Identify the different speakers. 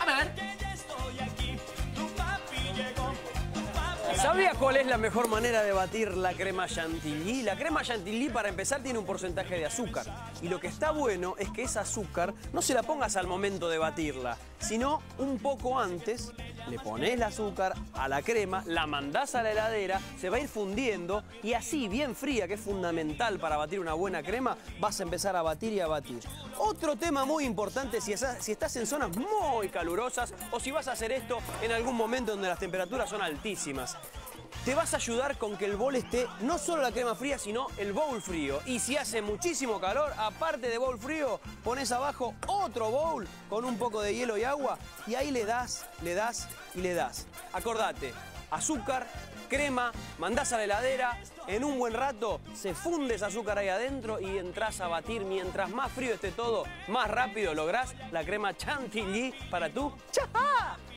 Speaker 1: ver.
Speaker 2: ¿Sabía cuál es la mejor manera de batir la crema chantilly? La crema chantilly, para empezar, tiene un porcentaje de azúcar. Y lo que está bueno es que ese azúcar no se la pongas al momento de batirla, sino un poco antes. Le pones el azúcar a la crema, la mandás a la heladera, se va a ir fundiendo y así, bien fría, que es fundamental para batir una buena crema, vas a empezar a batir y a batir. Otro tema muy importante si estás en zonas muy calurosas o si vas a hacer esto en algún momento donde las temperaturas son altísimas. Te vas a ayudar con que el bol esté no solo la crema fría, sino el bowl frío. Y si hace muchísimo calor, aparte de bowl frío, pones abajo otro bowl con un poco de hielo y agua y ahí le das y le das. Acordate, azúcar, crema, mandás a la heladera, en un buen rato se funde ese azúcar ahí adentro y entras a batir. Mientras más frío esté todo, más rápido lográs la crema chantilly para tu ¡chá!